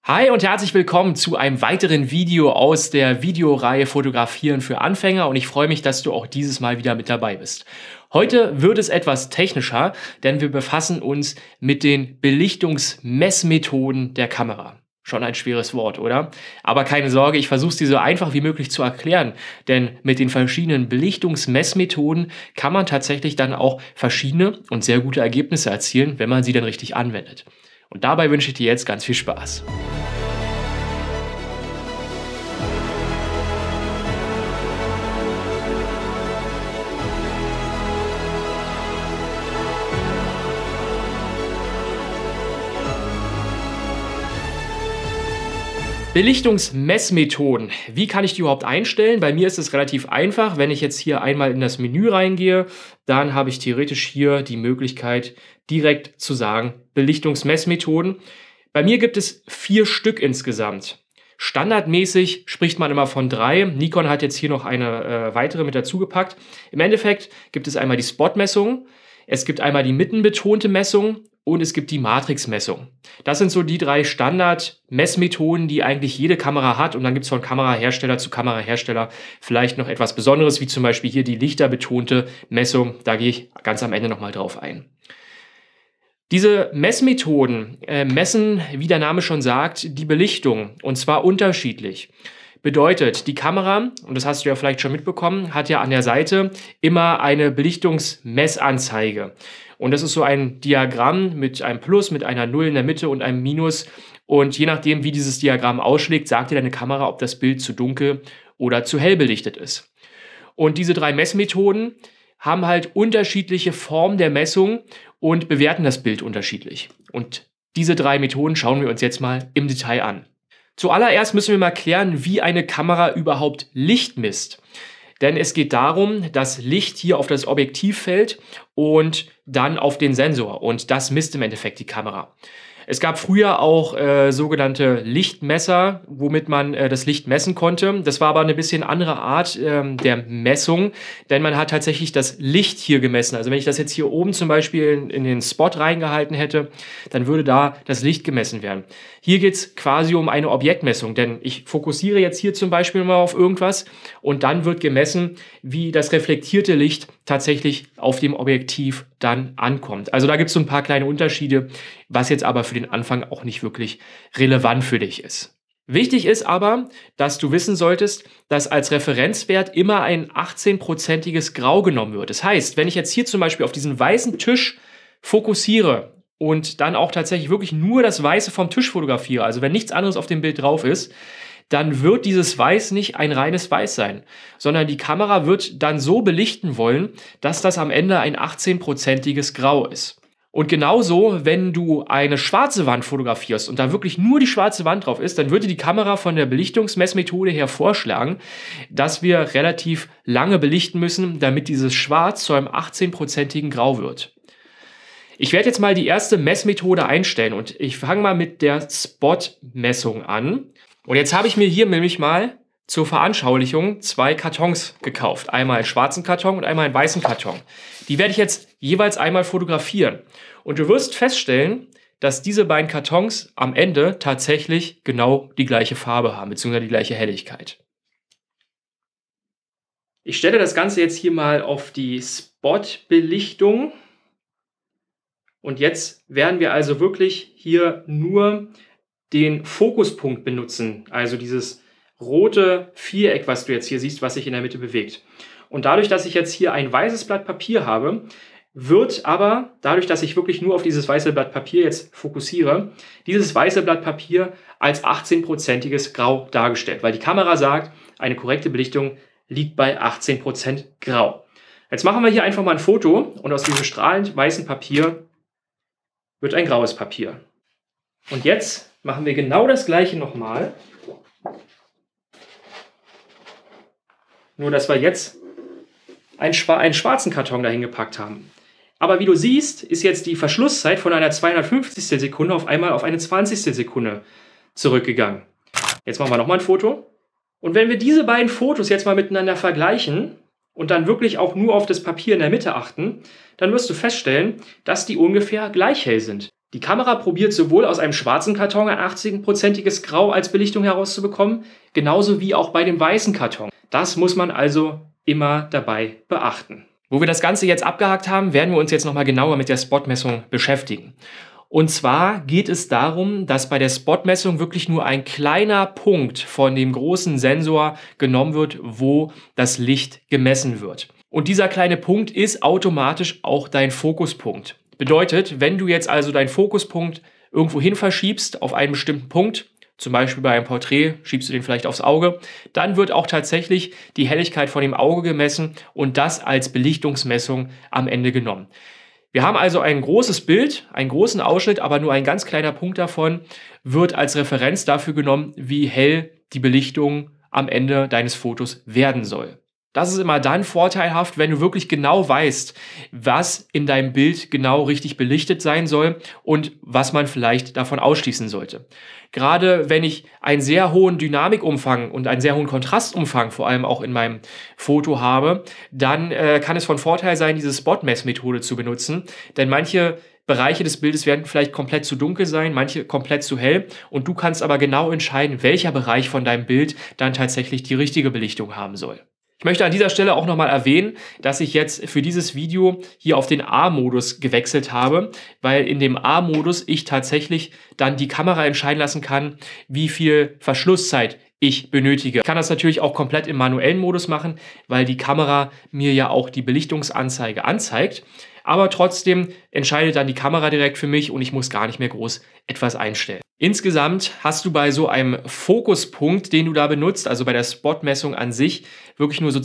Hi und herzlich willkommen zu einem weiteren Video aus der Videoreihe Fotografieren für Anfänger und ich freue mich, dass du auch dieses Mal wieder mit dabei bist. Heute wird es etwas technischer, denn wir befassen uns mit den Belichtungsmessmethoden der Kamera. Schon ein schweres Wort, oder? Aber keine Sorge, ich versuche es dir so einfach wie möglich zu erklären, denn mit den verschiedenen Belichtungsmessmethoden kann man tatsächlich dann auch verschiedene und sehr gute Ergebnisse erzielen, wenn man sie dann richtig anwendet. Und dabei wünsche ich dir jetzt ganz viel Spaß. Belichtungsmessmethoden. Wie kann ich die überhaupt einstellen? Bei mir ist es relativ einfach. Wenn ich jetzt hier einmal in das Menü reingehe, dann habe ich theoretisch hier die Möglichkeit, direkt zu sagen, Belichtungsmessmethoden. Bei mir gibt es 4 Stück insgesamt. Standardmäßig spricht man immer von 3. Nikon hat jetzt hier noch eine weitere mit dazu gepackt. Im Endeffekt gibt es einmal die Spot-Messung, es gibt einmal die mittenbetonte Messung und es gibt die Matrixmessung. Das sind so die 3 Standard-Messmethoden, die eigentlich jede Kamera hat. Und dann gibt es von Kamerahersteller zu Kamerahersteller vielleicht noch etwas Besonderes, wie zum Beispiel hier die lichterbetonte Messung. Da gehe ich ganz am Ende nochmal drauf ein. Diese Messmethoden messen, wie der Name schon sagt, die Belichtung und zwar unterschiedlich. Bedeutet, die Kamera, und das hast du ja vielleicht schon mitbekommen, hat ja an der Seite immer eine Belichtungsmessanzeige. Und das ist so ein Diagramm mit einem Plus, mit einer 0 in der Mitte und einem Minus. Und je nachdem, wie dieses Diagramm ausschlägt, sagt dir deine Kamera, ob das Bild zu dunkel oder zu hell belichtet ist. Und diese 3 Messmethoden haben halt unterschiedliche Formen der Messung und bewerten das Bild unterschiedlich. Und diese 3 Methoden schauen wir uns jetzt mal im Detail an. Zuallererst müssen wir mal klären, wie eine Kamera überhaupt Licht misst. Denn es geht darum, dass Licht hier auf das Objektiv fällt und dann auf den Sensor. Und das misst im Endeffekt die Kamera. Es gab früher auch sogenannte Lichtmesser, womit man das Licht messen konnte. Das war aber eine bisschen andere Art der Messung, denn man hat tatsächlich das Licht hier gemessen. Also wenn ich das jetzt hier oben zum Beispiel in den Spot reingehalten hätte, dann würde da das Licht gemessen werden. Hier geht es quasi um eine Objektmessung, denn ich fokussiere jetzt hier zum Beispiel mal auf irgendwas und dann wird gemessen, wie das reflektierte Licht tatsächlich auf dem Objektiv dann ankommt. Also da gibt es so ein paar kleine Unterschiede, was jetzt aber für den Anfang auch nicht wirklich relevant für dich ist. Wichtig ist aber, dass du wissen solltest, dass als Referenzwert immer ein 18%iges Grau genommen wird. Das heißt, wenn ich jetzt hier zum Beispiel auf diesen weißen Tisch fokussiere und dann auch tatsächlich wirklich nur das Weiße vom Tisch fotografiere, also wenn nichts anderes auf dem Bild drauf ist, dann wird dieses Weiß nicht ein reines Weiß sein, sondern die Kamera wird dann so belichten wollen, dass das am Ende ein 18%iges Grau ist. Und genauso, wenn du eine schwarze Wand fotografierst und da wirklich nur die schwarze Wand drauf ist, dann würde die Kamera von der Belichtungsmessmethode her vorschlagen, dass wir relativ lange belichten müssen, damit dieses Schwarz zu einem 18%igen Grau wird. Ich werde jetzt mal die erste Messmethode einstellen und ich fange mal mit der Spot-Messung an. Und jetzt habe ich mir hier nämlich mal zur Veranschaulichung 2 Kartons gekauft. Einmal einen schwarzen Karton und einmal einen weißen Karton. Die werde ich jetzt jeweils einmal fotografieren. Und du wirst feststellen, dass diese beiden Kartons am Ende tatsächlich genau die gleiche Farbe haben, beziehungsweise die gleiche Helligkeit. Ich stelle das Ganze jetzt hier mal auf die Spot-Belichtung. Und jetzt werden wir also wirklich hier nur den Fokuspunkt benutzen, also dieses rote Viereck, was du jetzt hier siehst, was sich in der Mitte bewegt. Und dadurch, dass ich jetzt hier ein weißes Blatt Papier habe, wird aber, dadurch, dass ich wirklich nur auf dieses weiße Blatt Papier jetzt fokussiere, dieses weiße Blatt Papier als 18%iges Grau dargestellt, weil die Kamera sagt, eine korrekte Belichtung liegt bei 18% Grau. Jetzt machen wir hier einfach mal ein Foto und aus diesem strahlend weißen Papier wird ein graues Papier. Und jetzt machen wir genau das gleiche nochmal. Nur, dass wir jetzt einen schwarzen Karton dahin gepackt haben. Aber wie du siehst, ist jetzt die Verschlusszeit von einer 250. Sekunde auf einmal auf eine 20. Sekunde zurückgegangen. Jetzt machen wir nochmal ein Foto. Und wenn wir diese beiden Fotos jetzt mal miteinander vergleichen und dann wirklich auch nur auf das Papier in der Mitte achten, dann wirst du feststellen, dass die ungefähr gleich hell sind. Die Kamera probiert sowohl aus einem schwarzen Karton ein 80%iges Grau als Belichtung herauszubekommen, genauso wie auch bei dem weißen Karton. Das muss man also immer dabei beachten. Wo wir das Ganze jetzt abgehakt haben, werden wir uns jetzt nochmal genauer mit der Spotmessung beschäftigen. Und zwar geht es darum, dass bei der Spotmessung wirklich nur ein kleiner Punkt von dem großen Sensor genommen wird, wo das Licht gemessen wird. Und dieser kleine Punkt ist automatisch auch dein Fokuspunkt. Bedeutet, wenn du jetzt also deinen Fokuspunkt irgendwo hin verschiebst auf einen bestimmten Punkt, zum Beispiel bei einem Porträt schiebst du den vielleicht aufs Auge, dann wird auch tatsächlich die Helligkeit von dem Auge gemessen und das als Belichtungsmessung am Ende genommen. Wir haben also ein großes Bild, einen großen Ausschnitt, aber nur ein ganz kleiner Punkt davon wird als Referenz dafür genommen, wie hell die Belichtung am Ende deines Fotos werden soll. Das ist immer dann vorteilhaft, wenn du wirklich genau weißt, was in deinem Bild genau richtig belichtet sein soll und was man vielleicht davon ausschließen sollte. Gerade wenn ich einen sehr hohen Dynamikumfang und einen sehr hohen Kontrastumfang vor allem auch in meinem Foto habe, dann kann es von Vorteil sein, diese Spot-Mess-Methode zu benutzen, denn manche Bereiche des Bildes werden vielleicht komplett zu dunkel sein, manche komplett zu hell und du kannst aber genau entscheiden, welcher Bereich von deinem Bild dann tatsächlich die richtige Belichtung haben soll. Ich möchte an dieser Stelle auch nochmal erwähnen, dass ich jetzt für dieses Video hier auf den A-Modus gewechselt habe, weil in dem A-Modus ich tatsächlich dann die Kamera entscheiden lassen kann, wie viel Verschlusszeit ich benötige. Ich kann das natürlich auch komplett im manuellen Modus machen, weil die Kamera mir ja auch die Belichtungsanzeige anzeigt. Aber trotzdem entscheidet dann die Kamera direkt für mich und ich muss gar nicht mehr groß etwas einstellen. Insgesamt hast du bei so einem Fokuspunkt, den du da benutzt, also bei der Spotmessung an sich, wirklich nur so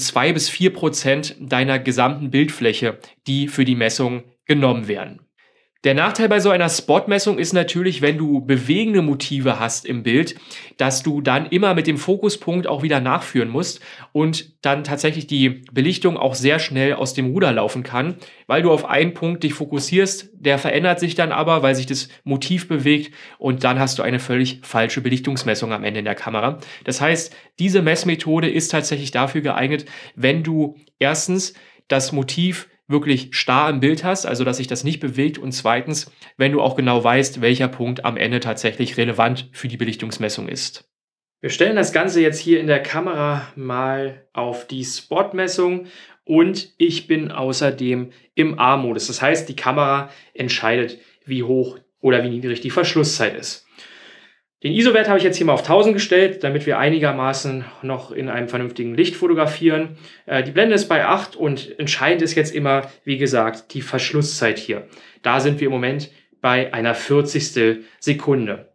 2-4% deiner gesamten Bildfläche, die für die Messung genommen werden. Der Nachteil bei so einer Spotmessung ist natürlich, wenn du bewegende Motive hast im Bild, dass du dann immer mit dem Fokuspunkt auch wieder nachführen musst und dann tatsächlich die Belichtung auch sehr schnell aus dem Ruder laufen kann, weil du auf einen Punkt dich fokussierst, der verändert sich dann aber, weil sich das Motiv bewegt und dann hast du eine völlig falsche Belichtungsmessung am Ende in der Kamera. Das heißt, diese Messmethode ist tatsächlich dafür geeignet, wenn du erstens das Motiv wirklich starr im Bild hast, also dass sich das nicht bewegt und zweitens, wenn du auch genau weißt, welcher Punkt am Ende tatsächlich relevant für die Belichtungsmessung ist. Wir stellen das Ganze jetzt hier in der Kamera mal auf die Spotmessung und ich bin außerdem im A-Modus. Das heißt, die Kamera entscheidet, wie hoch oder wie niedrig die Verschlusszeit ist. Den ISO-Wert habe ich jetzt hier mal auf 1000 gestellt, damit wir einigermaßen noch in einem vernünftigen Licht fotografieren. Die Blende ist bei 8 und entscheidend ist jetzt immer, wie gesagt, die Verschlusszeit hier. Da sind wir im Moment bei einer 40. Sekunde.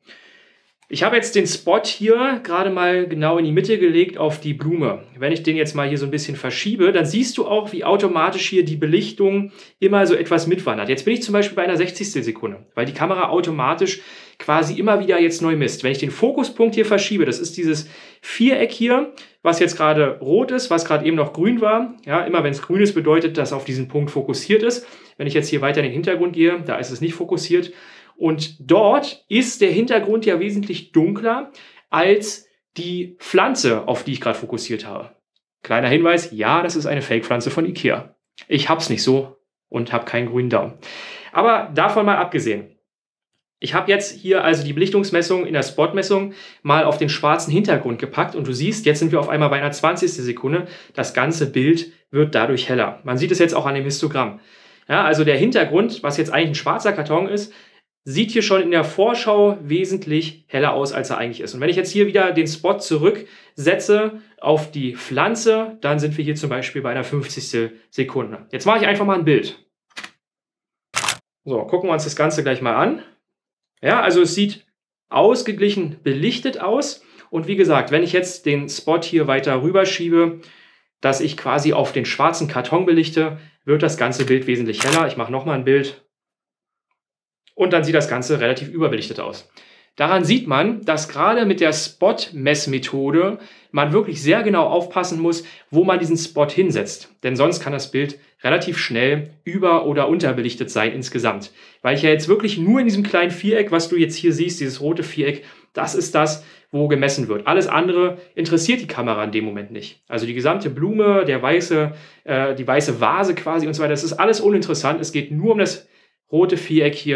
Ich habe jetzt den Spot hier gerade mal genau in die Mitte gelegt auf die Blume. Wenn ich den jetzt mal hier so ein bisschen verschiebe, dann siehst du auch, wie automatisch hier die Belichtung immer so etwas mitwandert. Jetzt bin ich zum Beispiel bei einer 60. Sekunde, weil die Kamera automatisch quasi immer wieder jetzt neu misst. Wenn ich den Fokuspunkt hier verschiebe, das ist dieses Viereck hier, was jetzt gerade rot ist, was gerade eben noch grün war. Ja, immer wenn es grün ist, bedeutet, dass auf diesen Punkt fokussiert ist. Wenn ich jetzt hier weiter in den Hintergrund gehe, da ist es nicht fokussiert. Und dort ist der Hintergrund ja wesentlich dunkler als die Pflanze, auf die ich gerade fokussiert habe. Kleiner Hinweis, ja, das ist eine Fake-Pflanze von Ikea. Ich hab's nicht so und habe keinen grünen Daumen. Aber davon mal abgesehen. Ich habe jetzt hier also die Belichtungsmessung in der Spotmessung mal auf den schwarzen Hintergrund gepackt und du siehst, jetzt sind wir auf einmal bei einer 20. Sekunde. Das ganze Bild wird dadurch heller. Man sieht es jetzt auch an dem Histogramm. Ja, also der Hintergrund, was jetzt eigentlich ein schwarzer Karton ist, sieht hier schon in der Vorschau wesentlich heller aus, als er eigentlich ist. Und wenn ich jetzt hier wieder den Spot zurücksetze auf die Pflanze, dann sind wir hier zum Beispiel bei einer 50. Sekunde. Jetzt mache ich einfach mal ein Bild. So, gucken wir uns das Ganze gleich mal an. Ja, also es sieht ausgeglichen belichtet aus. Und wie gesagt, wenn ich jetzt den Spot hier weiter rüberschiebe, dass ich quasi auf den schwarzen Karton belichte, wird das ganze Bild wesentlich heller. Ich mache nochmal ein Bild. Und dann sieht das Ganze relativ überbelichtet aus. Daran sieht man, dass gerade mit der Spot-Messmethode man wirklich sehr genau aufpassen muss, wo man diesen Spot hinsetzt. Denn sonst kann das Bild relativ schnell über- oder unterbelichtet sein insgesamt. Weil ich ja jetzt wirklich nur in diesem kleinen Viereck, was du jetzt hier siehst, dieses rote Viereck, das ist das, wo gemessen wird. Alles andere interessiert die Kamera in dem Moment nicht. Also die gesamte Blume, die weiße Vase quasi und so weiter, das ist alles uninteressant. Es geht nur um das rote Viereck hier,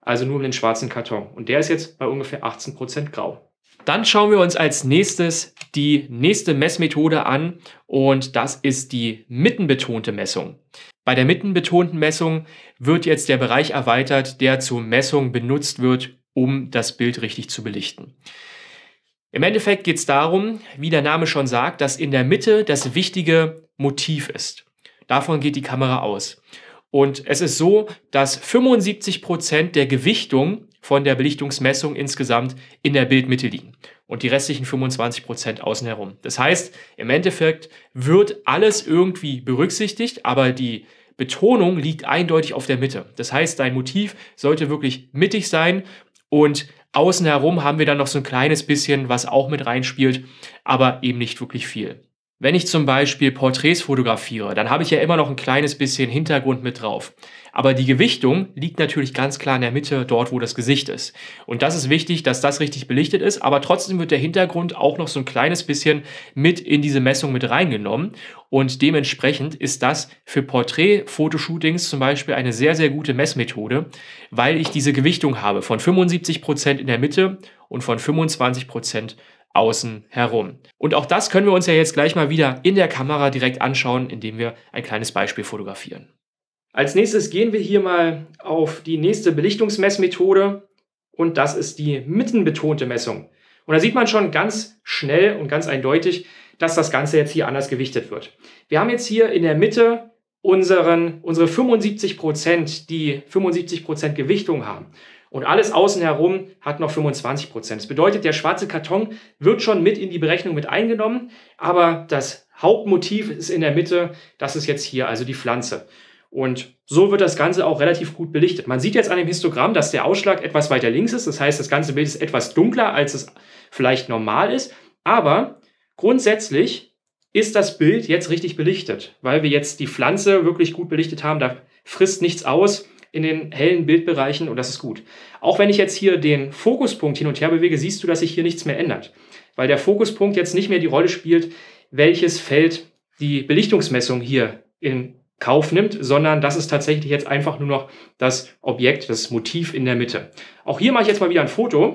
also nur um den schwarzen Karton. Und der ist jetzt bei ungefähr 18% grau. Dann schauen wir uns als nächstes die nächste Messmethode an und das ist die mittenbetonte Messung. Bei der mittenbetonten Messung wird jetzt der Bereich erweitert, der zur Messung benutzt wird, um das Bild richtig zu belichten. Im Endeffekt geht es darum, wie der Name schon sagt, dass in der Mitte das wichtige Motiv ist. Davon geht die Kamera aus. Und es ist so, dass 75% der Gewichtung von der Belichtungsmessung insgesamt in der Bildmitte liegen und die restlichen 25% außen herum. Das heißt, im Endeffekt wird alles irgendwie berücksichtigt, aber die Betonung liegt eindeutig auf der Mitte. Das heißt, dein Motiv sollte wirklich mittig sein und außen herum haben wir dann noch so ein kleines bisschen, was auch mit reinspielt, aber eben nicht wirklich viel. Wenn ich zum Beispiel Porträts fotografiere, dann habe ich ja immer noch ein kleines bisschen Hintergrund mit drauf. Aber die Gewichtung liegt natürlich ganz klar in der Mitte, dort wo das Gesicht ist. Und das ist wichtig, dass das richtig belichtet ist, aber trotzdem wird der Hintergrund auch noch so ein kleines bisschen mit in diese Messung mit reingenommen. Und dementsprechend ist das für Porträt-Fotoshootings zum Beispiel eine sehr, sehr gute Messmethode, weil ich diese Gewichtung habe von 75% in der Mitte und von 25% außen herum. Und auch das können wir uns ja jetzt gleich mal wieder in der Kamera direkt anschauen, indem wir ein kleines Beispiel fotografieren. Als nächstes gehen wir hier mal auf die nächste Belichtungsmessmethode und das ist die mittenbetonte Messung. Und da sieht man schon ganz schnell und ganz eindeutig, dass das Ganze jetzt hier anders gewichtet wird. Wir haben jetzt hier in der Mitte unsere 75%, die 75% Gewichtung haben. Und alles außen herum hat noch 25%. Das bedeutet, der schwarze Karton wird schon mit in die Berechnung mit eingenommen, aber das Hauptmotiv ist in der Mitte, das ist jetzt hier, also die Pflanze. Und so wird das Ganze auch relativ gut belichtet. Man sieht jetzt an dem Histogramm, dass der Ausschlag etwas weiter links ist. Das heißt, das ganze Bild ist etwas dunkler, als es vielleicht normal ist. Aber grundsätzlich ist das Bild jetzt richtig belichtet, weil wir jetzt die Pflanze wirklich gut belichtet haben. Da frisst nichts aus in den hellen Bildbereichen und das ist gut. Auch wenn ich jetzt hier den Fokuspunkt hin und her bewege, siehst du, dass sich hier nichts mehr ändert. Weil der Fokuspunkt jetzt nicht mehr die Rolle spielt, welches Feld die Belichtungsmessung hier in Kauf nimmt, sondern das ist tatsächlich jetzt einfach nur noch das Objekt, das Motiv in der Mitte. Auch hier mache ich jetzt mal wieder ein Foto.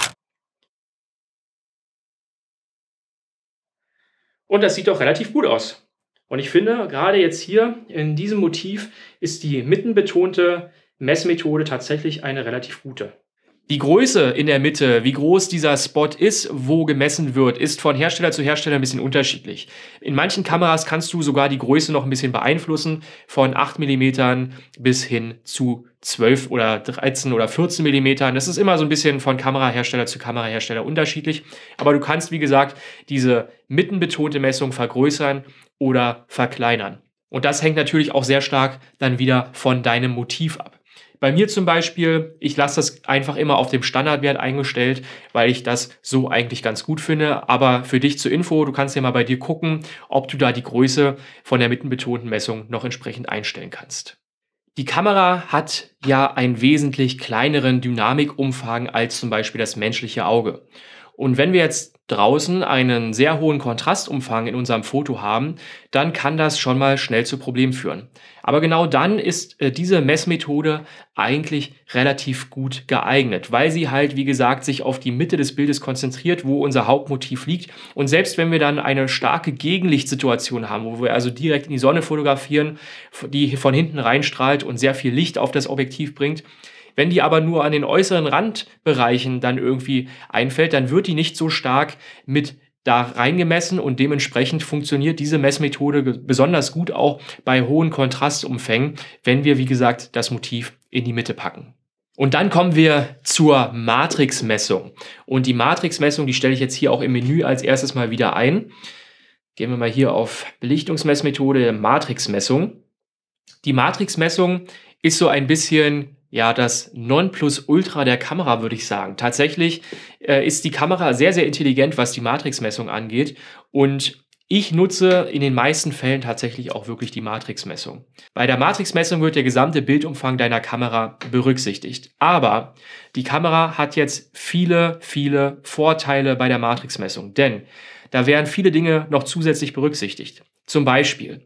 Und das sieht doch relativ gut aus. Und ich finde, gerade jetzt hier in diesem Motiv ist die mittenbetonte Messmethode tatsächlich eine relativ gute. Die Größe in der Mitte, wie groß dieser Spot ist, wo gemessen wird, ist von Hersteller zu Hersteller ein bisschen unterschiedlich. In manchen Kameras kannst du sogar die Größe noch ein bisschen beeinflussen, von 8 mm bis hin zu 12 oder 13 oder 14 mm. Das ist immer so ein bisschen von Kamerahersteller zu Kamerahersteller unterschiedlich. Aber du kannst, wie gesagt, diese mittenbetonte Messung vergrößern oder verkleinern. Und das hängt natürlich auch sehr stark dann wieder von deinem Motiv ab. Bei mir zum Beispiel, ich lasse das einfach immer auf dem Standardwert eingestellt, weil ich das so eigentlich ganz gut finde. Aber für dich zur Info, du kannst ja mal bei dir gucken, ob du da die Größe von der mittenbetonten Messung noch entsprechend einstellen kannst. Die Kamera hat ja einen wesentlich kleineren Dynamikumfang als zum Beispiel das menschliche Auge. Und wenn wir jetzt draußen einen sehr hohen Kontrastumfang in unserem Foto haben, dann kann das schon mal schnell zu Problemen führen. Aber genau dann ist diese Messmethode eigentlich relativ gut geeignet, weil sie halt, wie gesagt, sich auf die Mitte des Bildes konzentriert, wo unser Hauptmotiv liegt. Und selbst wenn wir dann eine starke Gegenlichtsituation haben, wo wir also direkt in die Sonne fotografieren, die von hinten reinstrahlt und sehr viel Licht auf das Objektiv bringt, wenn die aber nur an den äußeren Randbereichen dann irgendwie einfällt, dann wird die nicht so stark mit da reingemessen und dementsprechend funktioniert diese Messmethode besonders gut auch bei hohen Kontrastumfängen, wenn wir, wie gesagt, das Motiv in die Mitte packen. Und dann kommen wir zur Matrixmessung. Und die Matrixmessung, die stelle ich jetzt hier auch im Menü als erstes mal wieder ein. Gehen wir mal hier auf Belichtungsmessmethode, Matrixmessung. Die Matrixmessung ist so ein bisschen das Nonplusultra der Kamera, würde ich sagen. Tatsächlich ist die Kamera sehr, sehr intelligent, was die Matrixmessung angeht. Und ich nutze in den meisten Fällen tatsächlich auch wirklich die Matrixmessung. Bei der Matrixmessung wird der gesamte Bildumfang deiner Kamera berücksichtigt. Aber die Kamera hat jetzt viele, viele Vorteile bei der Matrixmessung. Denn da werden viele Dinge noch zusätzlich berücksichtigt. Zum Beispiel,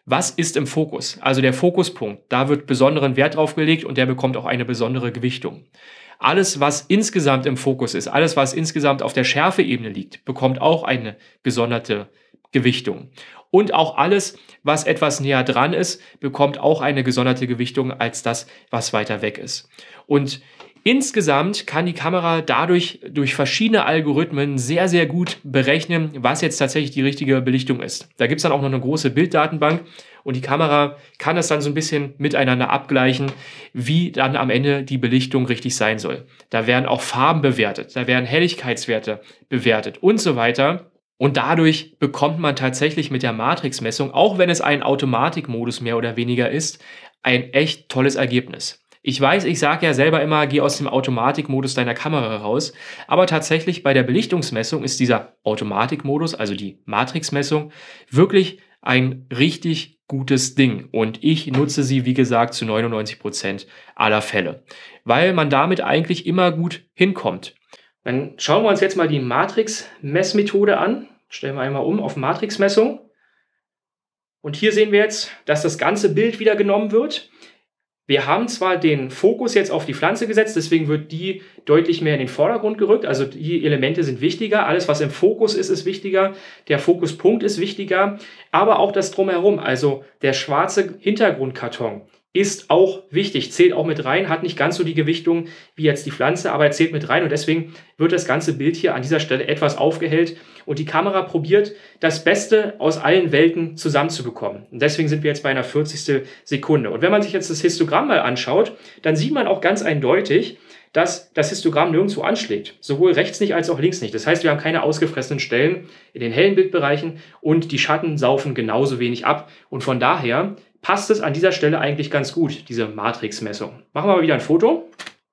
Was ist im Fokus? Also der Fokuspunkt, da wird besonderen Wert drauf gelegt und der bekommt auch eine besondere Gewichtung. Alles, was insgesamt im Fokus ist, alles, was insgesamt auf der Schärfeebene liegt, bekommt auch eine gesonderte Gewichtung. Und auch alles, was etwas näher dran ist, bekommt auch eine gesonderte Gewichtung als das, was weiter weg ist. Und insgesamt kann die Kamera dadurch durch verschiedene Algorithmen sehr, sehr gut berechnen, was jetzt tatsächlich die richtige Belichtung ist. Da gibt es dann auch noch eine große Bilddatenbank und die Kamera kann das dann so ein bisschen miteinander abgleichen, wie dann am Ende die Belichtung richtig sein soll. Da werden auch Farben bewertet, da werden Helligkeitswerte bewertet und so weiter. Und dadurch bekommt man tatsächlich mit der Matrixmessung, auch wenn es ein Automatikmodus mehr oder weniger ist, ein echt tolles Ergebnis. Ich weiß, ich sage ja selber immer, geh aus dem Automatikmodus deiner Kamera raus, aber tatsächlich bei der Belichtungsmessung ist dieser Automatikmodus, also die Matrixmessung, wirklich ein richtig gutes Ding und ich nutze sie, wie gesagt, zu 99% aller Fälle, weil man damit eigentlich immer gut hinkommt. Dann schauen wir uns jetzt mal die Matrix-Messmethode an. Stellen wir einmal um auf Matrix-Messung. Und hier sehen wir jetzt, dass das ganze Bild wieder genommen wird. Wir haben zwar den Fokus jetzt auf die Pflanze gesetzt, deswegen wird die deutlich mehr in den Vordergrund gerückt. Also die Elemente sind wichtiger. Alles, was im Fokus ist, ist wichtiger. Der Fokuspunkt ist wichtiger. Aber auch das Drumherum, also der schwarze Hintergrundkarton, ist auch wichtig, zählt auch mit rein, hat nicht ganz so die Gewichtung wie jetzt die Pflanze, aber er zählt mit rein und deswegen wird das ganze Bild hier an dieser Stelle etwas aufgehellt und die Kamera probiert, das Beste aus allen Welten zusammenzubekommen. Und deswegen sind wir jetzt bei einer 40. Sekunde. Und wenn man sich jetzt das Histogramm mal anschaut, dann sieht man auch ganz eindeutig, dass das Histogramm nirgendwo anschlägt. Sowohl rechts nicht als auch links nicht. Das heißt, wir haben keine ausgefressenen Stellen in den hellen Bildbereichen und die Schatten saufen genauso wenig ab. Und von daher passt es an dieser Stelle eigentlich ganz gut, diese Matrixmessung. Machen wir mal wieder ein Foto.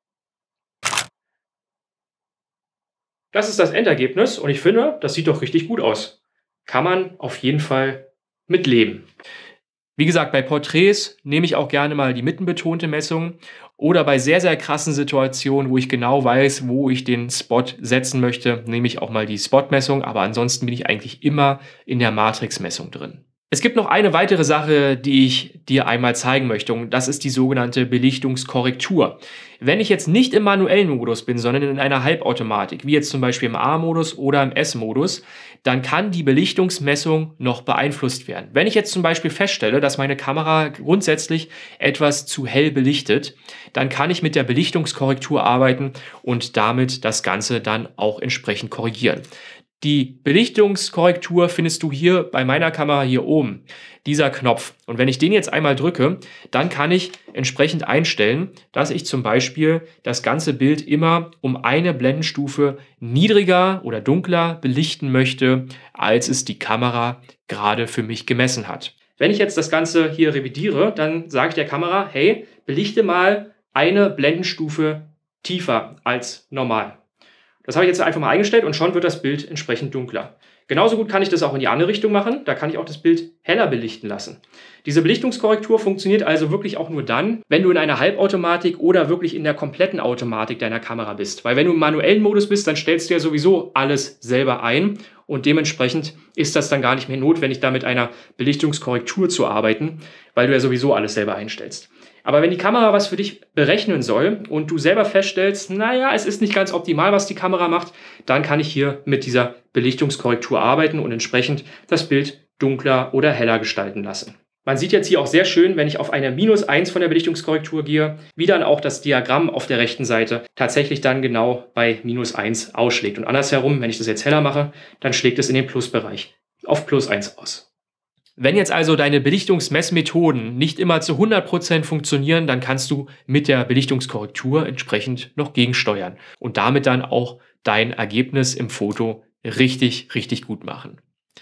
Das ist das Endergebnis und ich finde, das sieht doch richtig gut aus. Kann man auf jeden Fall mit leben. Wie gesagt, bei Porträts nehme ich auch gerne mal die mittenbetonte Messung oder bei sehr, sehr krassen Situationen, wo ich genau weiß, wo ich den Spot setzen möchte, nehme ich auch mal die Spotmessung, aber ansonsten bin ich eigentlich immer in der Matrixmessung drin. Es gibt noch eine weitere Sache, die ich dir einmal zeigen möchte und das ist die sogenannte Belichtungskorrektur. Wenn ich jetzt nicht im manuellen Modus bin, sondern in einer Halbautomatik, wie jetzt zum Beispiel im A-Modus oder im S-Modus, dann kann die Belichtungsmessung noch beeinflusst werden. Wenn ich jetzt zum Beispiel feststelle, dass meine Kamera grundsätzlich etwas zu hell belichtet, dann kann ich mit der Belichtungskorrektur arbeiten und damit das Ganze dann auch entsprechend korrigieren. Die Belichtungskorrektur findest du hier bei meiner Kamera hier oben, dieser Knopf. Und wenn ich den jetzt einmal drücke, dann kann ich entsprechend einstellen, dass ich zum Beispiel das ganze Bild immer um eine Blendenstufe niedriger oder dunkler belichten möchte, als es die Kamera gerade für mich gemessen hat. Wenn ich jetzt das Ganze hier revidiere, dann sage ich der Kamera, hey, belichte mal eine Blendenstufe tiefer als normal. Das habe ich jetzt einfach mal eingestellt und schon wird das Bild entsprechend dunkler. Genauso gut kann ich das auch in die andere Richtung machen. Da kann ich auch das Bild heller belichten lassen. Diese Belichtungskorrektur funktioniert also wirklich auch nur dann, wenn du in einer Halbautomatik oder wirklich in der kompletten Automatik deiner Kamera bist. Weil wenn du im manuellen Modus bist, dann stellst du ja sowieso alles selber ein und dementsprechend ist das dann gar nicht mehr notwendig, da mit einer Belichtungskorrektur zu arbeiten, weil du ja sowieso alles selber einstellst. Aber wenn die Kamera was für dich berechnen soll und du selber feststellst, naja, es ist nicht ganz optimal, was die Kamera macht, dann kann ich hier mit dieser Belichtungskorrektur arbeiten und entsprechend das Bild dunkler oder heller gestalten lassen. Man sieht jetzt hier auch sehr schön, wenn ich auf eine -1 von der Belichtungskorrektur gehe, wie dann auch das Diagramm auf der rechten Seite tatsächlich dann genau bei -1 ausschlägt. Und andersherum, wenn ich das jetzt heller mache, dann schlägt es in den Plusbereich auf +1 aus. Wenn jetzt also deine Belichtungsmessmethoden nicht immer zu 100% funktionieren, dann kannst du mit der Belichtungskorrektur entsprechend noch gegensteuern und damit dann auch dein Ergebnis im Foto richtig, richtig gut machen.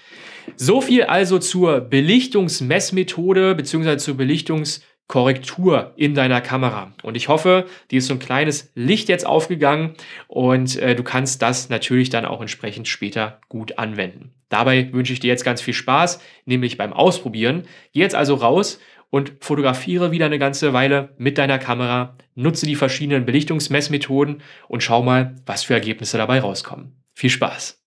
So viel also zur Belichtungsmessmethode bzw. zur Belichtungskorrektur in deiner Kamera. Und ich hoffe, dir ist so ein kleines Licht jetzt aufgegangen und du kannst das natürlich dann auch entsprechend später gut anwenden. Dabei wünsche ich dir jetzt ganz viel Spaß, nämlich beim Ausprobieren. Geh jetzt also raus und fotografiere wieder eine ganze Weile mit deiner Kamera, nutze die verschiedenen Belichtungsmessmethoden und schau mal, was für Ergebnisse dabei rauskommen. Viel Spaß!